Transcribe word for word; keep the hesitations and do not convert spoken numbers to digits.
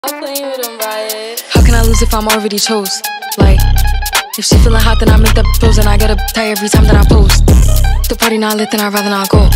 How can I lose if I'm already chose? Like, if she feeling hot, then I make that pose, and I get a tie every time that I post. The party not lit, then I'd rather not go.